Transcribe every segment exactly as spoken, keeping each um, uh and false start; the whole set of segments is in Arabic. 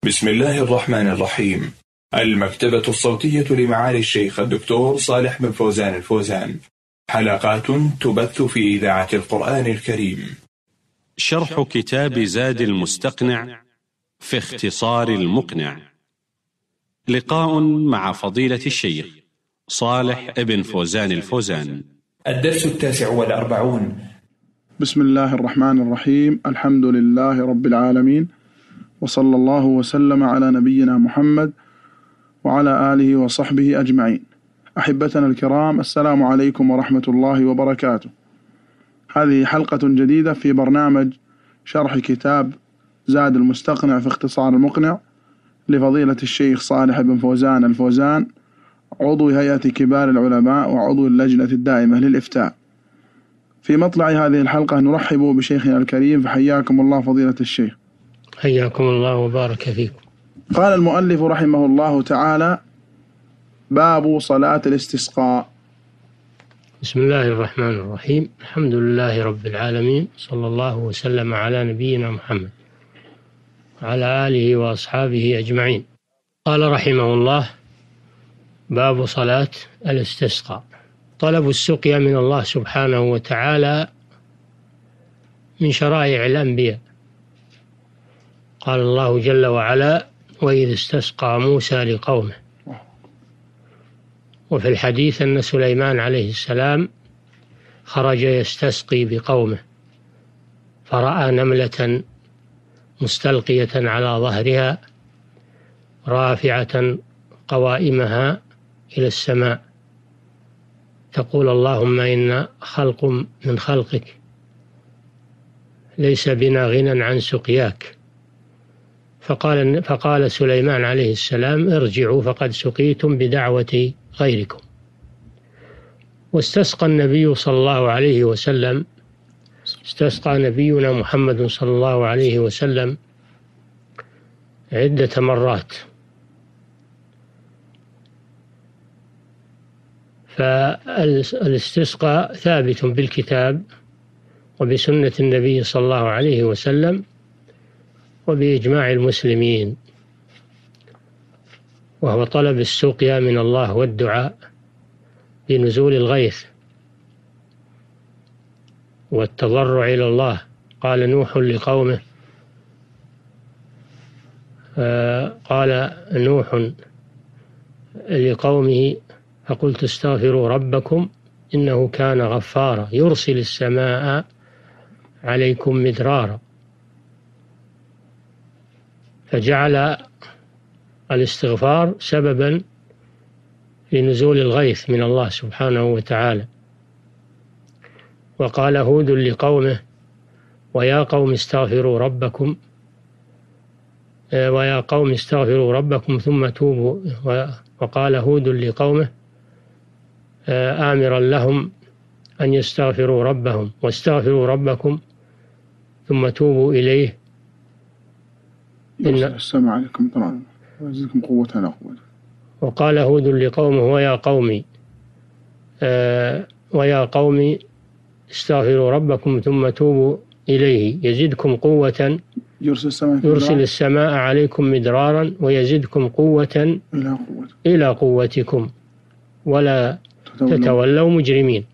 بسم الله الرحمن الرحيم. المكتبة الصوتية لمعالي الشيخ الدكتور صالح بن فوزان الفوزان، حلقات تبث في إذاعة القرآن الكريم. شرح كتاب زاد المستقنع في اختصار المقنع، لقاء مع فضيلة الشيخ صالح بن فوزان الفوزان. الدرس التاسع والأربعون. بسم الله الرحمن الرحيم. الحمد لله رب العالمين، وصلى الله وسلم على نبينا محمد وعلى آله وصحبه أجمعين. أحبتنا الكرام، السلام عليكم ورحمة الله وبركاته. هذه حلقة جديدة في برنامج شرح كتاب زاد المستقنع في اختصار المقنع لفضيلة الشيخ صالح بن فوزان الفوزان، عضو هيئة كبار العلماء وعضو اللجنة الدائمة للإفتاء. في مطلع هذه الحلقة نرحب بشيخنا الكريم، فحياكم الله فضيلة الشيخ. حياكم الله وبارك فيكم. قال المؤلف رحمه الله تعالى: باب صلاة الاستسقاء. بسم الله الرحمن الرحيم. الحمد لله رب العالمين، صلى الله وسلم على نبينا محمد وعلى آله وأصحابه أجمعين. قال رحمه الله: باب صلاة الاستسقاء. طلب السقيا من الله سبحانه وتعالى من شرائع الأنبياء. قال الله جل وعلا: وإذ استسقى موسى لقومه. وفي الحديث أن سليمان عليه السلام خرج يستسقي بقومه، فرأى نملة مستلقية على ظهرها رافعة قوائمها إلى السماء تقول: اللهم إنا خلق من خلقك، ليس بنا غنى عن سقياك. فقال, فقال سليمان عليه السلام: ارجعوا فقد سقيتم بدعوة غيركم. واستسقى النبي صلى الله عليه وسلم استسقى نبينا محمد صلى الله عليه وسلم عدة مرات. فالاستسقاء ثابت بالكتاب وبسنة النبي صلى الله عليه وسلم وبإجماع المسلمين، وهو طلب السقيا من الله والدعاء بنزول الغيث والتضرع إلى الله. قال نوح لقومه آه قال نوح لقومه: فقلت استغفروا ربكم إنه كان غفارا يرسل السماء عليكم مدرارا. فجعل الاستغفار سببا لنزول الغيث من الله سبحانه وتعالى. وقال هود لقومه: ويا قوم استغفروا ربكم ويا قوم استغفروا ربكم ثم توبوا. وقال هود لقومه آمرا لهم أن يستغفروا ربهم واستغفروا ربكم ثم توبوا إليه إن السماء عليكم طبعا ويزيدكم قوة على قوة. وقال هود لقومه: ويا قومي آه ويا قومي استغفروا ربكم ثم توبوا إليه يزدكم قوة يرسل السماء, يرسل السماء عليكم مدرارا ويزدكم قوة إلى, قوة. إلى قوتكم ولا تتولوا, تتولوا مجرمين.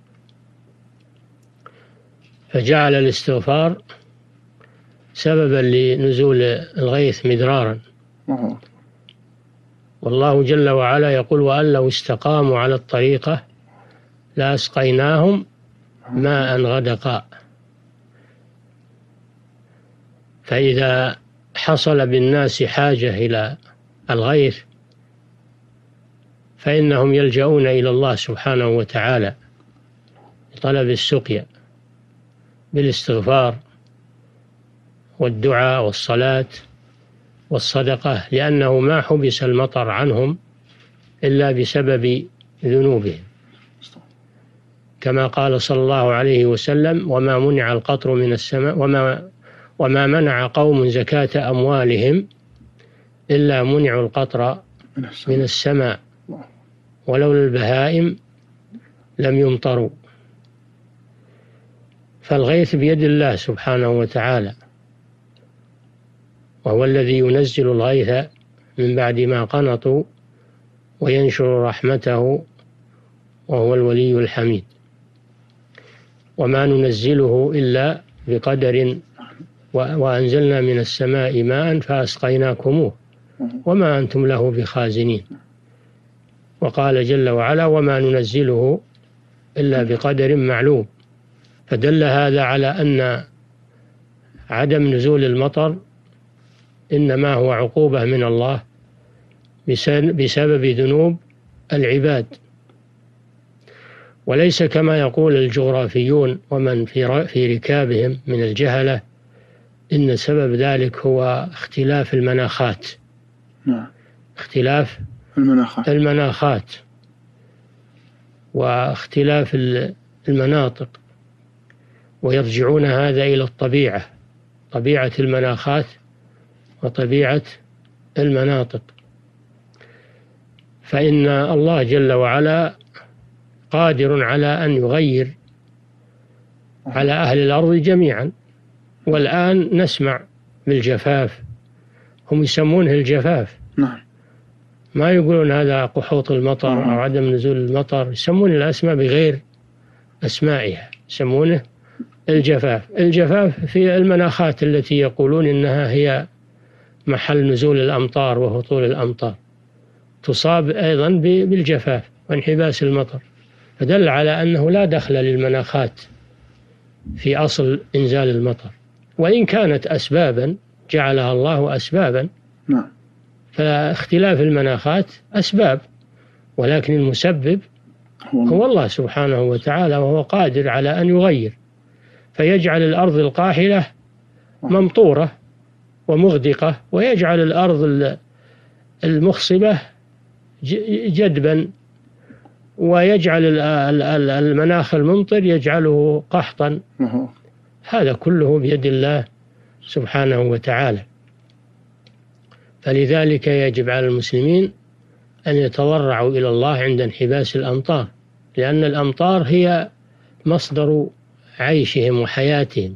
فجعل الاستغفار سببا لنزول الغيث مدرارا. والله جل وعلا يقول: وأن لو استقاموا على الطريقة لأسقيناهم ماء غدقا. فإذا حصل بالناس حاجة إلى الغيث فإنهم يلجؤون إلى الله سبحانه وتعالى لطلب السقيا بالاستغفار والدعاء والصلاة والصدقة، لأنه ما حبس المطر عنهم إلا بسبب ذنوبهم، كما قال صلى الله عليه وسلم: وما منع القطر من السماء وما, وما منع قوم زكاة أموالهم إلا منعوا القطر من السماء ولولا البهائم لم يمطروا. فالغيث بيد الله سبحانه وتعالى، وهو الذي ينزل الغيث من بعد ما قنطوا وينشر رحمته وهو الولي الحميد. وما ننزله إلا بقدر، وأنزلنا من السماء ماء فأسقيناكموه وما أنتم له بخازنين. وقال جل وعلا: وما ننزله إلا بقدر معلوم. فدل هذا على أن عدم نزول المطر إنما هو عقوبة من الله بسبب ذنوب العباد، وليس كما يقول الجغرافيون ومن في ركابهم من الجهلة إن سبب ذلك هو اختلاف المناخات. نعم. اختلاف المناخات. المناخات واختلاف المناطق، ويرجعون هذا إلى الطبيعة، طبيعة المناخات وطبيعة المناطق. فإن الله جل وعلا قادر على أن يغير على أهل الأرض جميعا. والآن نسمع بالجفاف، هم يسمونه الجفاف. نعم. ما يقولون هذا قحوط المطر أو عدم نزول المطر، يسمون الأسماء بغير أسمائها، يسمونه الجفاف. الجفاف في المناخات التي يقولون إنها هي محل نزول الأمطار وهطول الأمطار، تصاب أيضا بالجفاف وانحباس المطر. فدل على أنه لا دخل للمناخات في أصل إنزال المطر، وإن كانت أسبابا جعلها الله أسبابا. نعم. فاختلاف المناخات أسباب، ولكن المسبب هو الله سبحانه وتعالى، وهو قادر على أن يغير، فيجعل الأرض القاحلة ممطورة ومغدقة، ويجعل الأرض المخصبة جدبا، ويجعل المناخ الممطر يجعله قحطا. هذا كله بيد الله سبحانه وتعالى. فلذلك يجب على المسلمين أن يتضرعوا إلى الله عند انحباس الأمطار، لأن الأمطار هي مصدر عيشهم وحياتهم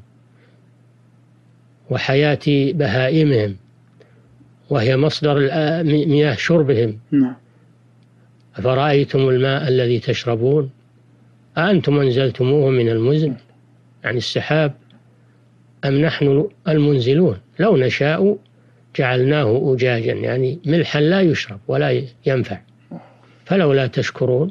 وحياة بهائمهم، وهي مصدر مياه شربهم. أفرأيتم الماء الذي تشربون أأنتم أنزلتموه من المزن، يعني السحاب، أم نحن المنزلون؟ لو نشاء جعلناه أجاجا، يعني ملحا لا يشرب ولا ينفع، فلولا تشكرون.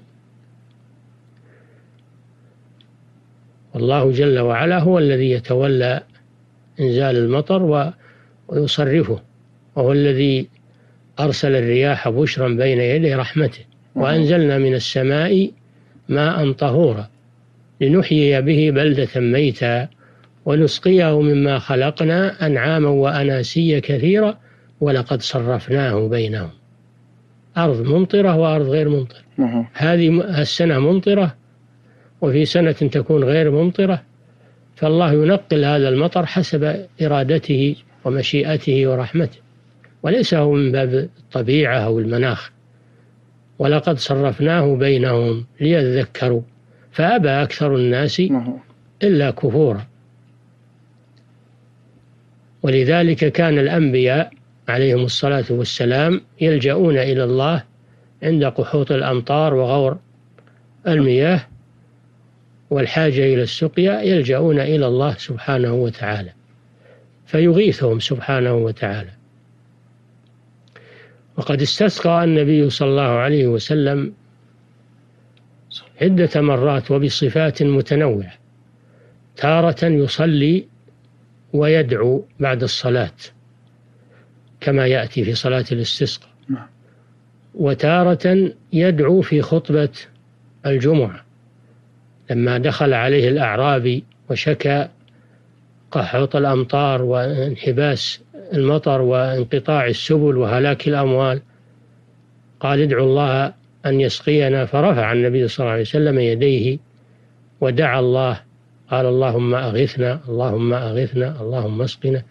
والله جل وعلا هو الذي يتولى إنزال المطر ويصرفه، وهو الذي أرسل الرياح بشرا بين يدي رحمته، وأنزلنا من السماء ماء طهورا لنحيي به بلدة ميتا ونسقيه مما خلقنا أنعاما وأناسيا كثيرا ولقد صرفناه بينهم. أرض ممطرة وأرض غير ممطرة. هذه السنة ممطرة وفي سنة تكون غير ممطرة، فالله ينقل هذا المطر حسب إرادته ومشيئته ورحمته، وليس هو من باب الطبيعة أو المناخ. ولقد صرفناه بينهم ليذكروا فأبى أكثر الناس إلا كفورا. ولذلك كان الأنبياء عليهم الصلاة والسلام يلجؤون إلى الله عند قحوط الأمطار وغور المياه والحاجة إلى السقيا، يلجؤون إلى الله سبحانه وتعالى فيغيثهم سبحانه وتعالى. وقد استسقى النبي صلى الله عليه وسلم عدة مرات وبصفات متنوعة، تارة يصلي ويدعو بعد الصلاة كما يأتي في صلاة الاستسقاء، وتارة يدعو في خطبة الجمعة لما دخل عليه الأعرابي وشكى قحوط الأمطار وانحباس المطر وانقطاع السبل وهلاك الأموال، قال ادعوا الله أن يسقينا، فرفع النبي صلى الله عليه وسلم يديه ودعا الله، قال اللهم أغثنا اللهم أغثنا اللهم اسقنا.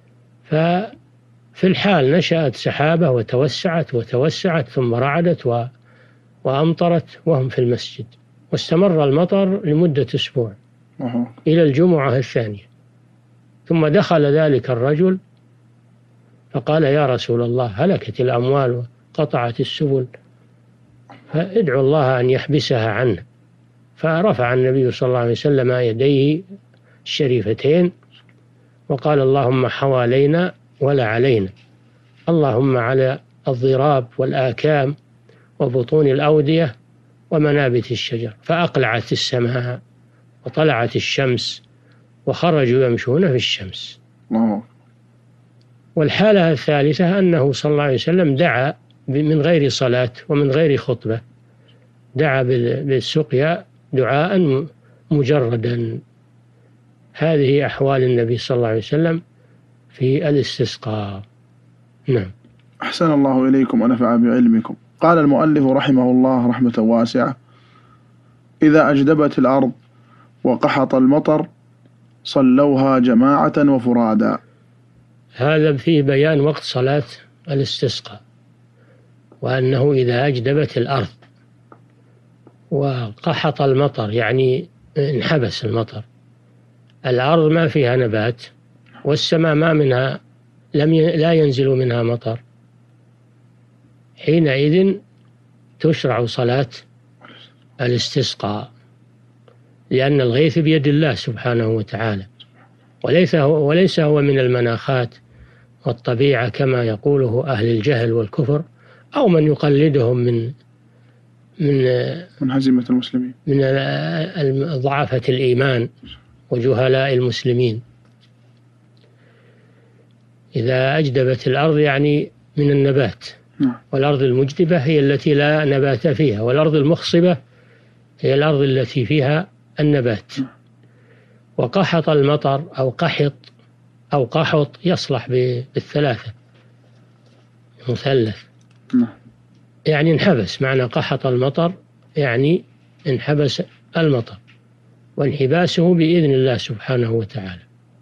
ففي الحال نشأت سحابة وتوسعت وتوسعت ثم رعدت وأمطرت وهم في المسجد، واستمر المطر لمدة أسبوع إلى الجمعة الثانية. ثم دخل ذلك الرجل فقال يا رسول الله هلكت الأموال وقطعت السبل، فادعو الله أن يحبسها عنه. فرفع النبي صلى الله عليه وسلم يديه الشريفتين وقال اللهم حوالينا ولا علينا، اللهم على الضراب والآكام وبطون الأودية ومنابت الشجر. فأقلعت السماء وطلعت الشمس وخرجوا يمشون في الشمس. والحالة الثالثة أنه صلى الله عليه وسلم دعا من غير صلاة ومن غير خطبة، دعا بالسقيا دعاء مجردا. هذه أحوال النبي صلى الله عليه وسلم في الاستسقاء. نعم. أحسن الله إليكم ونفع بعلمكم. قال المؤلف رحمه الله رحمة واسعة: إذا أجدبت الأرض وقحط المطر صلوها جماعة وفرادا. هذا فيه بيان وقت صلاة الاستسقاء، وأنه إذا أجدبت الأرض وقحط المطر يعني انحبس المطر، الأرض ما فيها نبات والسماء ما منها لم ي... لا ينزل منها مطر، حينئذ تشرع صلاة الاستسقاء، لأن الغيث بيد الله سبحانه وتعالى، وليس هو, وليس هو من المناخات والطبيعة كما يقوله أهل الجهل والكفر أو من يقلدهم من من من هزيمة المسلمين، من ضعفة الإيمان وجهلاء المسلمين. إذا أجدبت الأرض يعني من النبات، والأرض المجدبة هي التي لا نبات فيها، والأرض المخصبة هي الأرض التي فيها النبات. وقحط المطر أو قحط أو قحط يصلح بالثلاثة مثلث، يعني انحبس. معنى قحط المطر يعني انحبس المطر، وانحباسه بإذن الله سبحانه وتعالى.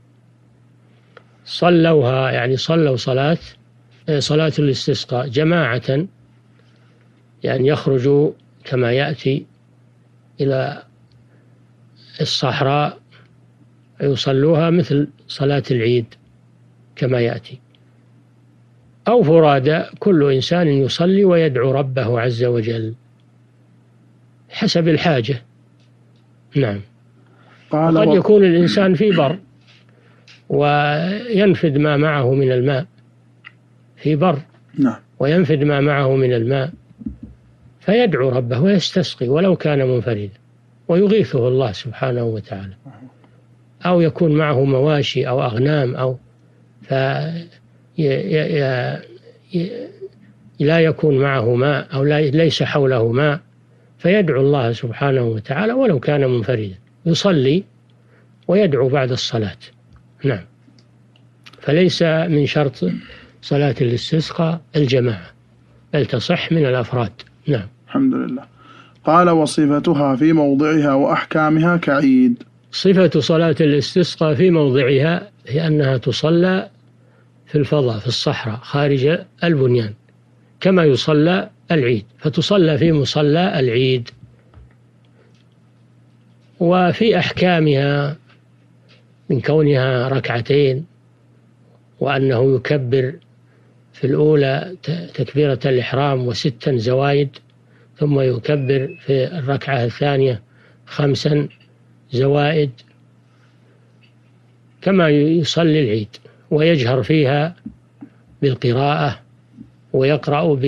صلوها يعني صلوا صلاة صلاة الاستسقاء جماعة، يعني يخرجوا كما يأتي إلى الصحراء يصلوها مثل صلاة العيد كما يأتي، أو فرادى، كل إنسان يصلي ويدعو ربه عز وجل حسب الحاجة. نعم. قد يكون الإنسان في بر وينفد ما معه من الماء، في بر نعم. وينفد ما معه من الماء فيدعو ربه ويستسقي ولو كان منفردا ويغيثه الله سبحانه وتعالى. أو يكون معه مواشي أو أغنام أو لا يكون معه ماء أو ليس حوله ماء فيدعو الله سبحانه وتعالى ولو كان منفردا، يصلي ويدعو بعد الصلاة. نعم. فليس من شرط صلاة الاستسقاء الجماعة، بل تصح من الأفراد. نعم. الحمد لله. قال: وصفتها في موضعها وأحكامها كعيد. صفة صلاة الاستسقاء في موضعها هي أنها تصلى في الفضاء في الصحراء خارج البنيان كما يصلى العيد، فتصلى في مصلى العيد. وفي أحكامها من كونها ركعتين، وأنه يكبر في الأولى تكبيرة الإحرام وستا زوايد، ثم يكبر في الركعة الثانية خمسا زوائد كما يصلي العيد، ويجهر فيها بالقراءة ويقرأ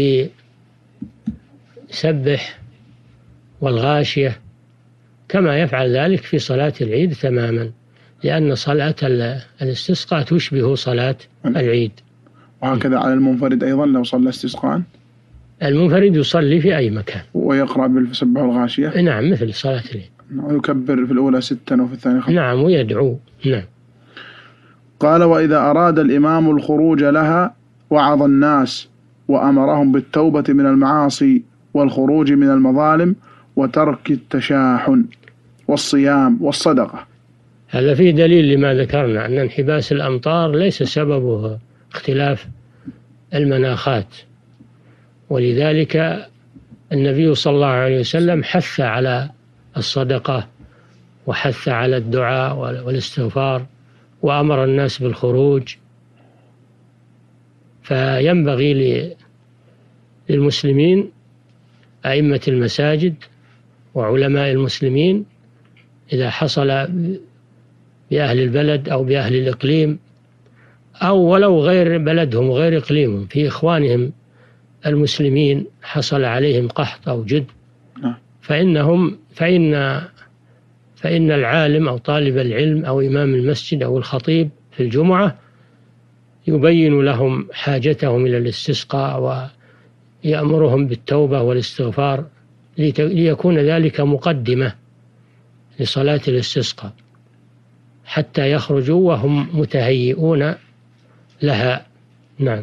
بسبح والغاشية كما يفعل ذلك في صلاة العيد تماما، لأن صلاة الاستسقاء تشبه صلاة العيد. وهكذا على المنفرد أيضا لو صلى استسقاء، المنفرد يصلي في أي مكان ويقرأ بالسبح والغاشية. نعم مثل صلاة العيد. ويكبر في الأولى ستا وفي الثانية خمسة. نعم ويدعو. نعم. قال: وإذا أراد الإمام الخروج لها وعظ الناس وأمرهم بالتوبة من المعاصي والخروج من المظالم وترك التشاحن والصيام والصدقة. هذا فيه دليل لما ذكرنا أن انحباس الأمطار ليس سببه اختلاف المناخات، ولذلك النبي صلى الله عليه وسلم حث على الصدقة وحث على الدعاء والاستغفار وأمر الناس بالخروج. فينبغي للمسلمين أئمة المساجد وعلماء المسلمين إذا حصل بأهل البلد أو بأهل الإقليم أو ولو غير بلدهم وغير إقليمهم في إخوانهم المسلمين حصل عليهم قحط أو جد، فإنهم فإن فإن العالم أو طالب العلم أو إمام المسجد أو الخطيب في الجمعة يبين لهم حاجتهم إلى الاستسقاء ويأمرهم بالتوبة والاستغفار ليكون ذلك مقدمة لصلاة الاستسقاء حتى يخرجوا وهم متهيئون لها. نعم.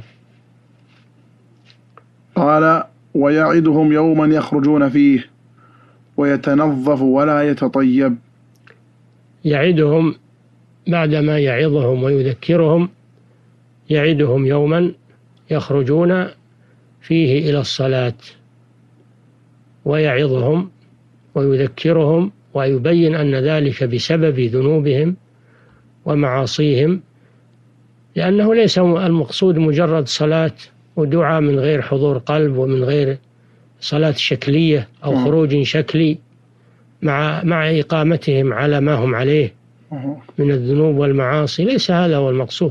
قال: ويعدهم يوما يخرجون فيه ويتنظف ولا يتطيب. يعدهم بعدما يعظهم ويذكرهم، يعدهم يوما يخرجون فيه إلى الصلاة، ويعظهم ويذكرهم ويبين أن ذلك بسبب ذنوبهم ومعاصيهم، لأنه ليس المقصود مجرد صلاة ودعاء من غير حضور قلب ومن غير صلاة شكلية أو خروج شكلي مع مع إقامتهم على ما هم عليه من الذنوب والمعاصي. ليس هذا هو المقصود.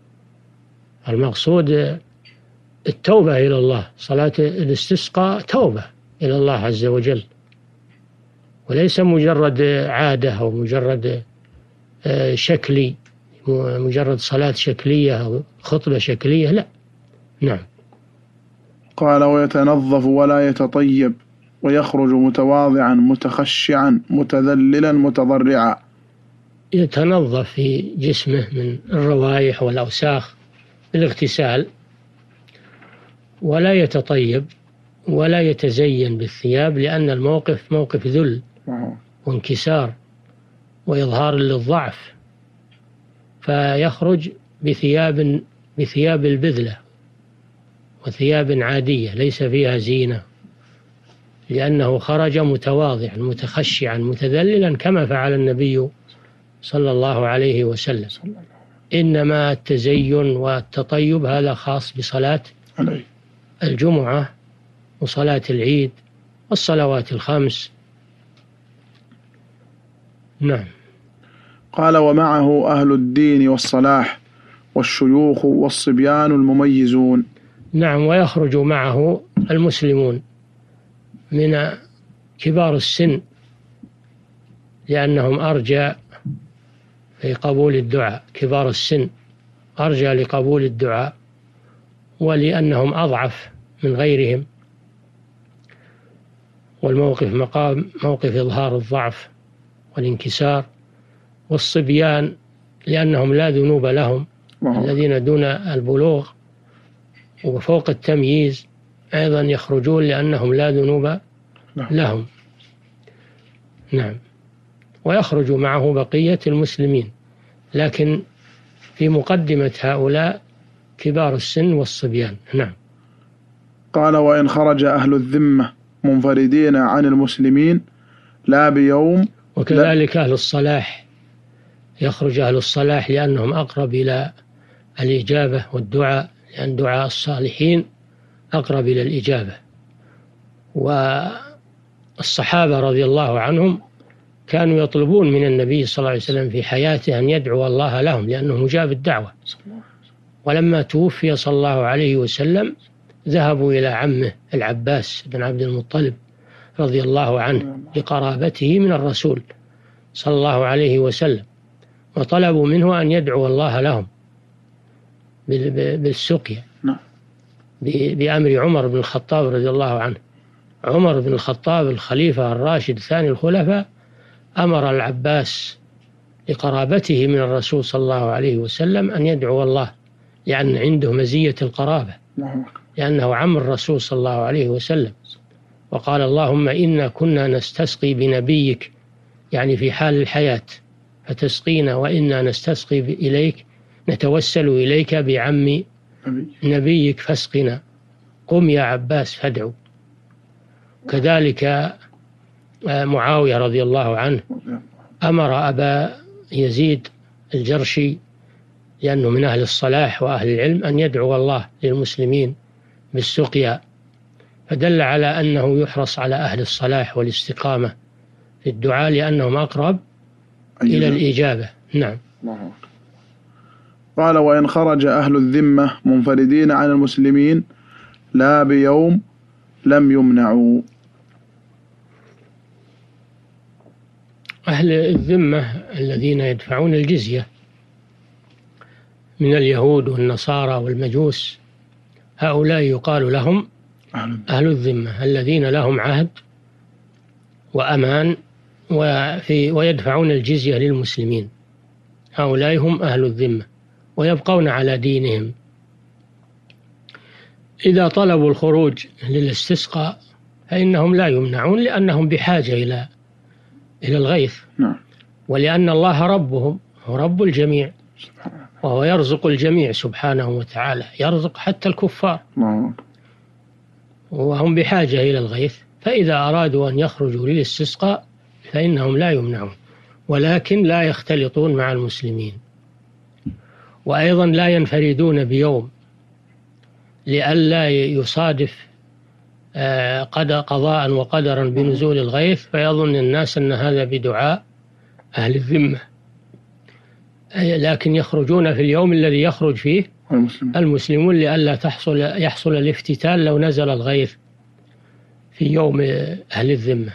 المقصود التوبة إلى الله. صلاة الاستسقاء توبة إلى الله عز وجل، وليس مجرد عادة أو مجرد شكلي، مجرد صلاة شكلية أو خطبة شكلية، لا. نعم. قال: ويتنظف ولا يتطيب ويخرج متواضعا متخشعا متذللا متضرعا. يتنظف في جسمه من الروائح والأوساخ بالاغتسال، ولا يتطيب ولا يتزين بالثياب، لأن الموقف موقف ذل وانكسار وإظهار للضعف، فيخرج بثياب بثياب البذلة وثياب عادية ليس فيها زينة، لأنه خرج متواضعا متخشعا متذللا كما فعل النبي صلى الله عليه وسلم. إنما التزين والتطيب هذا خاص بصلاة الجمعة وصلاة العيد والصلوات الخمس. نعم. قال: ومعه أهل الدين والصلاح والشيوخ والصبيان المميزون. نعم. ويخرج معه المسلمون من كبار السن، لأنهم أرجى في قبول الدعاء. كبار السن أرجى لقبول الدعاء، ولأنهم أضعف من غيرهم، والموقف مقام موقف إظهار الضعف والانكسار. والصبيان لأنهم لا ذنوب لهم، الذين دون البلوغ وفوق التمييز أيضا يخرجون لأنهم لا ذنوب لهم. نعم. ويخرج معه بقية المسلمين، لكن في مقدمة هؤلاء كبار السن والصبيان. نعم. قال: وإن خرج أهل الذمة منفردين عن المسلمين لا بيوم. وكذلك أهل الصلاح، يخرج أهل الصلاح لأنهم أقرب إلى الإجابة والدعاء، لأن دعاء الصالحين أقرب إلى الإجابة. والصحابة رضي الله عنهم كانوا يطلبون من النبي صلى الله عليه وسلم في حياته أن يدعو الله لهم، لأنه مجاب الدعوة. ولما توفي صلى الله عليه وسلم ذهبوا إلى عمه العباس بن عبد المطلب رضي الله عنه لقرابته من الرسول صلى الله عليه وسلم، وطلبوا منه أن يدعو الله لهم بالسقيا بأمر عمر بن الخطاب رضي الله عنه. عمر بن الخطاب الخليفة الراشد ثاني الخلفاء أمر العباس لقرابته من الرسول صلى الله عليه وسلم أن يدعو الله، لأن عنده مزية القرابة، لأنه عم الرسول صلى الله عليه وسلم. وقال: اللهم إنا كنا نستسقي بنبيك، يعني في حال الحياة، فتسقينا وإنا نستسقي إليك، نتوسل إليك بعم نبيك فاسقنا، قم يا عباس فادعو. كذلك معاوية رضي الله عنه أمر أبا يزيد الجرشي لأنه من أهل الصلاح وأهل العلم أن يدعو الله للمسلمين بالسقيا، فدل على أنه يحرص على أهل الصلاح والاستقامة في الدعاء لأنهم أقرب أيوة. إلى الإجابة. نعم. الله. قال: وإن خرج أهل الذمة منفردين عن المسلمين لا بيوم لم يمنعوا. أهل الذمة الذين يدفعون الجزية من اليهود والنصارى والمجوس، هؤلاء يقال لهم أهل الذمة الذين لهم عهد وأمان وفي ويدفعون الجزية للمسلمين، هؤلاء هم أهل الذمة ويبقون على دينهم. إذا طلبوا الخروج للاستسقاء فإنهم لا يمنعون، لأنهم بحاجة إلى إلى الغيث، ولأن الله ربهم هو رب الجميع، وهو يرزق الجميع سبحانه وتعالى، يرزق حتى الكفار، وهم بحاجة إلى الغيث. فإذا أرادوا أن يخرجوا للاستسقاء فإنهم لا يمنعون، ولكن لا يختلطون مع المسلمين، وأيضا لا ينفردون بيوم لئلا يصادف قضاء وقدرا بنزول الغيث فيظن الناس أن هذا بدعاء أهل الذمة، لكن يخرجون في اليوم الذي يخرج فيه المسلمون لئلا تحصل يحصل الافتتان لو نزل الغيث في يوم أهل الذمة.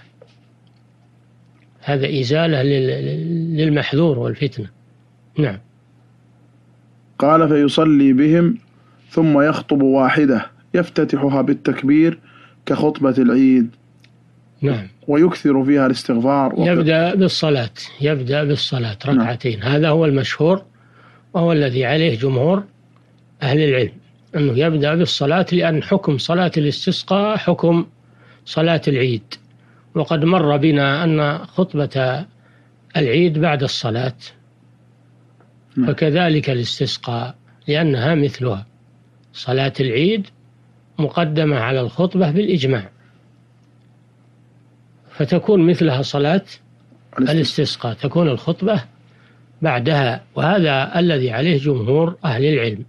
هذا إزالة للمحذور والفتنة. نعم. قال: فيصلي بهم ثم يخطب واحدة يفتتحها بالتكبير كخطبة العيد. نعم. ويكثر فيها الاستغفار. يبدأ بالصلاة يبدأ بالصلاة ركعتين. نعم. هذا هو المشهور وهو الذي عليه جمهور أهل العلم، أنه يبدأ بالصلاة، لأن حكم صلاة الاستسقاء حكم صلاة العيد، وقد مر بنا أن خطبة العيد بعد الصلاة، فكذلك الاستسقاء لأنها مثلها. صلاة العيد مقدمة على الخطبة بالإجماع، فتكون مثلها صلاة الاستسقاء، تكون الخطبة بعدها، وهذا الذي عليه جمهور أهل العلم.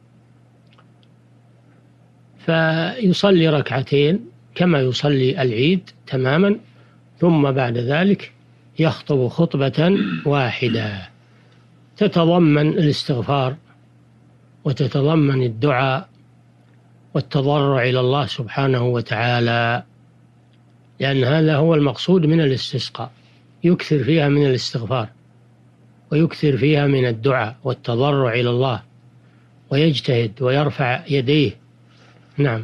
فيصلي ركعتين كما يصلي العيد تماما، ثم بعد ذلك يخطب خطبة واحدة تتضمن الاستغفار وتتضمن الدعاء والتضرع إلى الله سبحانه وتعالى، لأن هذا هو المقصود من الاستسقاء، يكثر فيها من الاستغفار ويكثر فيها من الدعاء والتضرع إلى الله، ويجتهد ويرفع يديه. نعم.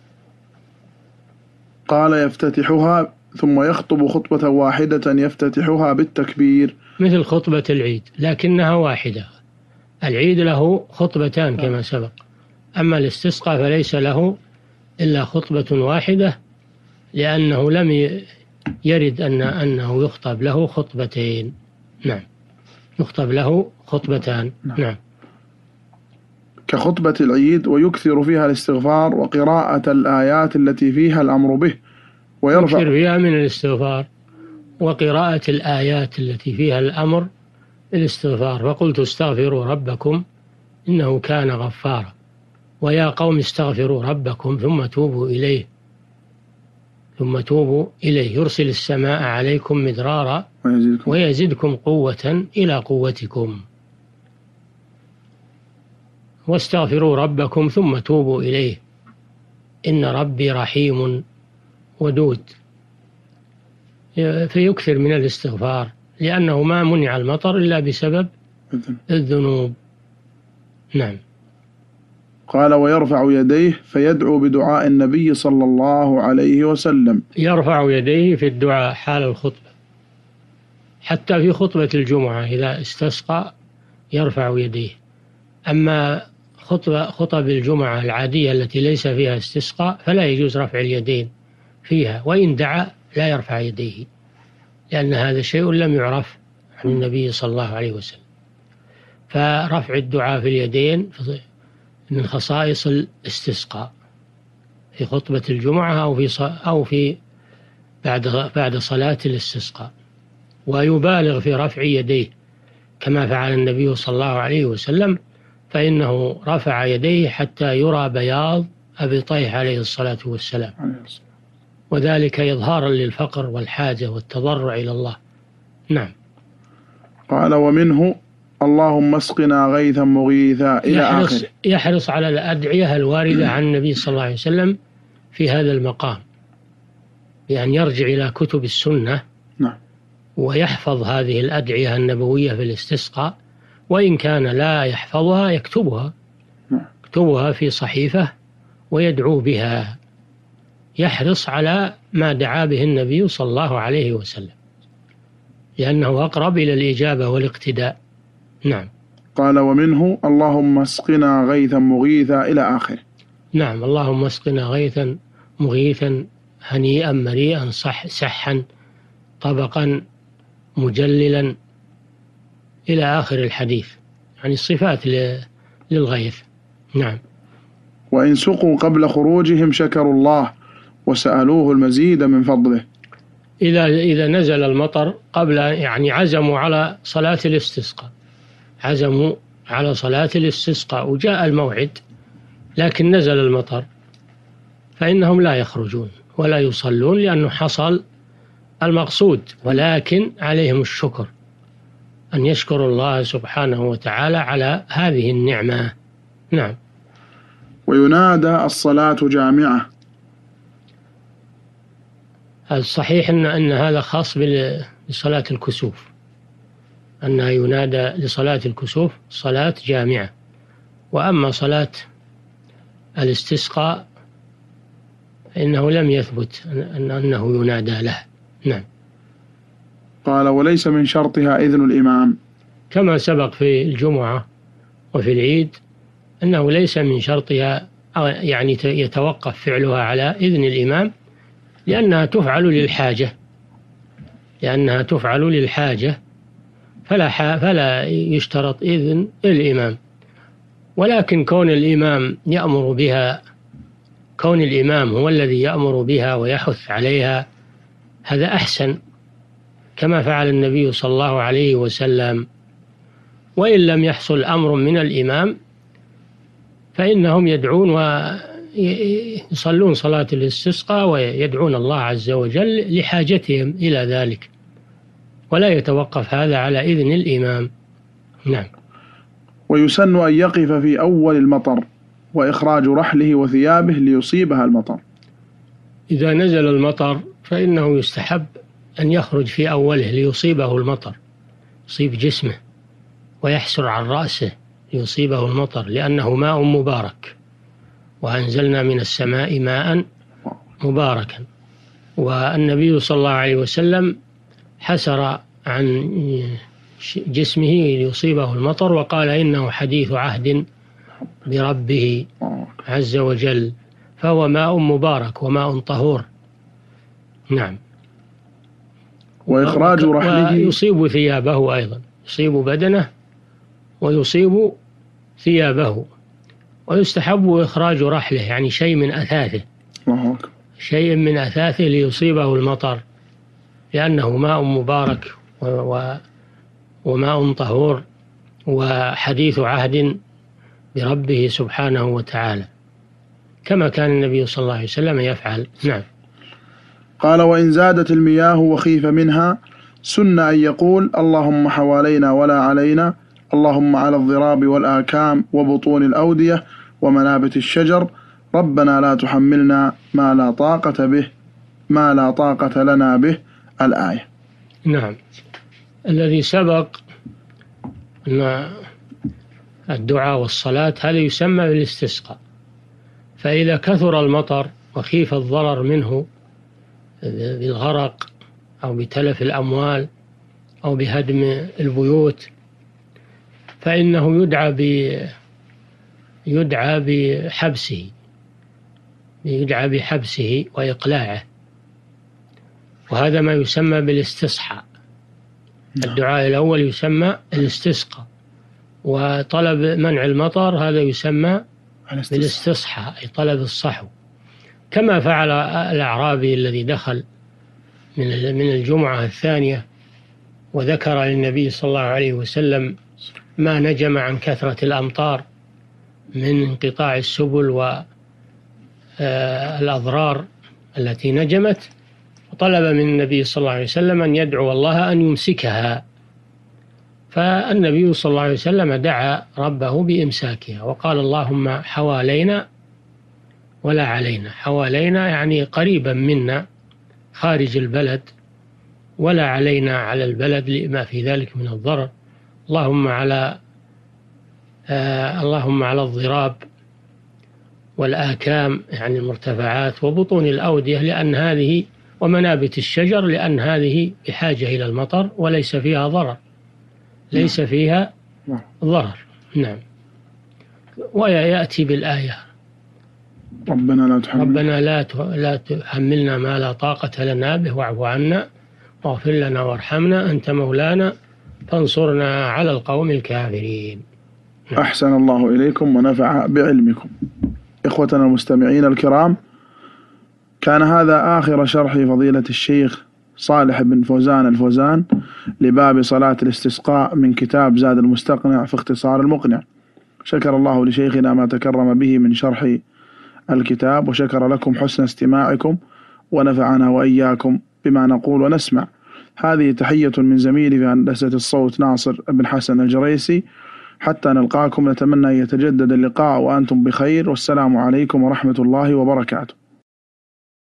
قال: يفتتحها ثم يخطب خطبة واحدة يفتتحها بالتكبير مثل خطبة العيد، لكنها واحدة. العيد له خطبتان كما سبق، أما الاستسقاء فليس له إلا خطبة واحدة، لأنه لم يرد أن أنه يخطب له خطبتين. نعم. يخطب له خطبتان. نعم, نعم. كخطبة العيد، ويكثر فيها الاستغفار وقراءة الآيات التي فيها الأمر به، ويرفع يكثر فيها من الاستغفار وقراءة الآيات التي فيها الأمر بالاستغفار. فقلت استغفروا ربكم إنه كان غفارا، ويا قوم استغفروا ربكم ثم توبوا إليه ثم توبوا إليه يرسل السماء عليكم مدرارا ويزدكم, ويزدكم قوة إلى قوتكم، واستغفروا ربكم ثم توبوا إليه إن ربي رحيم ودود. فيكثر من الاستغفار، لأنه ما منع المطر إلا بسبب الذنوب. نعم. قال: ويرفع يديه فيدعو بدعاء النبي صلى الله عليه وسلم. يرفع يديه في الدعاء حال الخطبة، حتى في خطبة الجمعة إذا استسقى يرفع يديه. أما خطبة خطب الجمعة العادية التي ليس فيها استسقاء فلا يجوز رفع اليدين فيها، وإن دعا لا يرفع يديه، لأن هذا شيء لم يعرف عن النبي صلى الله عليه وسلم. فرفع الدعاء في اليدين من خصائص الاستسقاء في خطبة الجمعة أو في أو في بعد بعد صلاة الاستسقاء، ويبالغ في رفع يديه كما فعل النبي صلى الله عليه وسلم فإنه رفع يديه حتى يرى بياض أبطيه عليه الصلاة والسلام، وذلك إظهارا للفقر والحاجة والتضرع إلى الله. نعم. قال ومنه اللهم اسقنا غيثا مغيثا إلى يحرص, آخره. يحرص على الأدعية الواردة عن النبي صلى الله عليه وسلم في هذا المقام، بأن يرجع إلى كتب السنة نعم. ويحفظ هذه الأدعية النبوية في الاستسقاء، وإن كان لا يحفظها يكتبها نعم. يكتبها في صحيفة ويدعو بها، يحرص على ما دعا به النبي صلى الله عليه وسلم، لأنه أقرب إلى الإجابة والاقتداء. نعم. قال ومنه اللهم اسقنا غيثا مغيثا إلى آخره. نعم. اللهم اسقنا غيثا مغيثا هنيئا مريئا صح سحا طبقا مجللا إلى آخر الحديث، يعني الصفات للغيث. نعم. وإن سقوا قبل خروجهم شكروا الله وسألوه المزيد من فضله. إذا إذا نزل المطر قبل، يعني عزموا على صلاة الاستسقاء، عزموا على صلاة الاستسقاء وجاء الموعد لكن نزل المطر، فإنهم لا يخرجون ولا يصلون، لأنه حصل المقصود، ولكن عليهم الشكر، أن يشكروا الله سبحانه وتعالى على هذه النعمة. نعم. وينادى الصلاة جامعة. الصحيح أن أن هذا خاص بصلاة الكسوف، أنها ينادى لصلاة الكسوف صلاة جامعة، وأما صلاة الاستسقاء فإنه لم يثبت أن أنه ينادى له. نعم. قال وليس من شرطها إذن الإمام، كما سبق في الجمعة وفي العيد أنه ليس من شرطها، يعني يتوقف فعلها على إذن الإمام، لأنها تفعل للحاجة لأنها تفعل للحاجة فلا فلا يشترط إذن الإمام. ولكن كون الإمام يأمر بها، كون الإمام هو الذي يأمر بها ويحث عليها، هذا أحسن، كما فعل النبي صلى الله عليه وسلم. وإن لم يحصل أمر من الإمام فإنهم يدعون ويصلون صلاة الاستسقاء ويدعون الله عز وجل لحاجتهم إلى ذلك، ولا يتوقف هذا على إذن الإمام. نعم. ويسن أن يقف في أول المطر وإخراج رحله وثيابه ليصيبها المطر. إذا نزل المطر فإنه يستحب أن يخرج في أوله ليصيبه المطر، يصيب جسمه ويحسر عن رأسه ليصيبه المطر، لأنه ماء مبارك، وأنزلنا من السماء ماء مباركا. والنبي صلى الله عليه وسلم حسر عن جسمه ليصيبه المطر، وقال إنه حديث عهد بربه عز وجل، فهو ماء مبارك وماء طهور. نعم. وإخراج رحله، ويصيب ثيابه أيضا، يصيب بدنه ويصيب ثيابه. ويستحب إخراج رحله، يعني شيء من أثاثه، شيء من أثاثه ليصيبه المطر، لأنه ماء مبارك وماء طهور وحديث عهد بربه سبحانه وتعالى، كما كان النبي صلى الله عليه وسلم يفعل. نعم. قال وإن زادت المياه وخيف منها سن أن يقول اللهم حوالينا ولا علينا، اللهم على الضراب والآكام وبطون الأودية ومنابت الشجر، ربنا لا تحملنا ما لا طاقة به ما لا طاقة لنا به، الآية. نعم. الذي سبق أن الدعاء والصلاة هذا يسمى بالاستسقاء، فإذا كثر المطر وخيف الضرر منه بالغرق أو بتلف الأموال أو بهدم البيوت فإنه يدعى ب يدعى بحبسه يدعى بحبسه وإقلاعه، وهذا ما يسمى بالاستصحاء. الدعاء الأول يسمى الاستسقاء، وطلب منع المطر هذا يسمى بالاستصحاء، أي طلب الصحو، كما فعل الأعرابي الذي دخل من من الجمعة الثانية وذكر للنبي صلى الله عليه وسلم ما نجم عن كثرة الأمطار، من انقطاع السبل والأضرار التي نجمت، وطلب من النبي صلى الله عليه وسلم أن يدعو الله أن يمسكها، فالنبي صلى الله عليه وسلم دعا ربه بإمساكها وقال اللهم حوالينا ولا علينا. حوالينا يعني قريبا منا خارج البلد، ولا علينا على البلد لما في ذلك من الضرر. اللهم على آه اللهم على الضراب والآكام يعني المرتفعات وبطون الأودية، لأن هذه ومنابت الشجر، لأن هذه بحاجة إلى المطر وليس فيها ضرر، ليس فيها ضرر. نعم. ويأتي بالآية ربنا لا تحملنا ربنا لا لا تحملنا ما لا طاقة لنا به واعف عنا واغفر لنا وارحمنا أنت مولانا فانصرنا على القوم الكافرين. نعم. أحسن الله إليكم ونفع بعلمكم. إخوتنا المستمعين الكرام، كان هذا آخر شرح فضيلة الشيخ صالح بن فوزان الفوزان لباب صلاة الاستسقاء من كتاب زاد المستقنع في اختصار المقنع. شكر الله لشيخنا ما تكرم به من شرح الكتاب، وشكر لكم حسن استماعكم، ونفعنا وإياكم بما نقول ونسمع. هذه تحية من زميلي في هندسة الصوت ناصر بن حسن الجريسي. حتى نلقاكم نتمنى أن يتجدد اللقاء وأنتم بخير، والسلام عليكم ورحمة الله وبركاته.